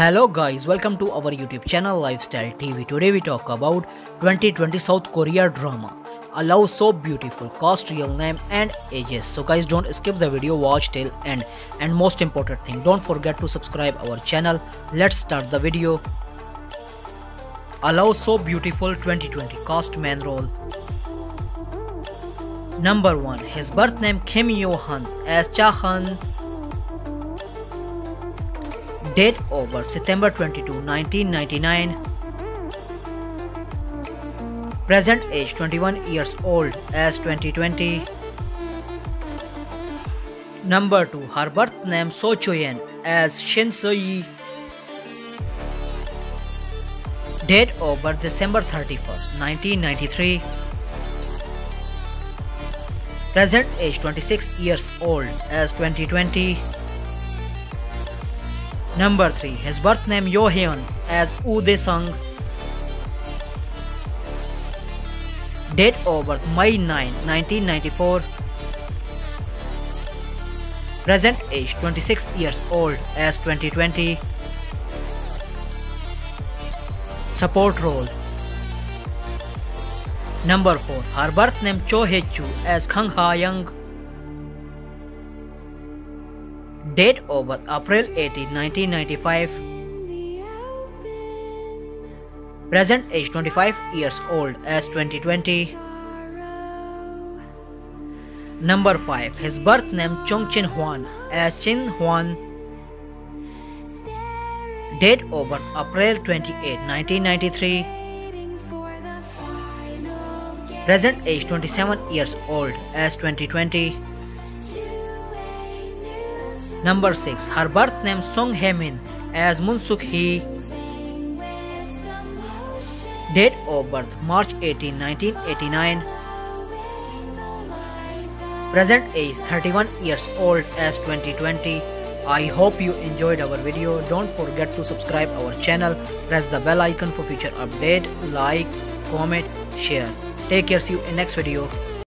Hello guys, welcome to our YouTube channel Lifestyle TV. Today we talk about 2020 South Korea drama. A love so beautiful, cast, real name and ages. So guys, don't skip the video, watch till end. And most important thing, don't forget to subscribe our channel. Let's start the video. A love so beautiful 2020 cast main role. Number 1. His birth name Kim Yo-han as Cha-han. Date of birth September 22, 1999. Present age 21 years old as 2020. Number 2. Her birth name So Choyen as Shin So-yi. Date of birth December 31st, 1993. Present age 26 years old as 2020. Number 3. His birth name Yo-hyun as Woo Dae-sung. Date of birth May 9, 1994. Present age 26 years old as 2020. Support role. Number 4. Her birth name Cho Hae-chu as Kang Ha-young. Date of birth April 18, 1995. Present age 25 years old as 2020. Number 5. His birth name Chung Chin Hwan as Chin Hwan. Date of birth April 28, 1993. Present age 27 years old as 2020. Number 6. Her birth name Song Hae-min as Moon Suk-hee. Date of birth March 18, 1989. Present age 31 years old as 2020. I hope you enjoyed our video. Don't forget to subscribe our channel. Press the bell icon for future update. Like, comment, share. Take care. See you in next video.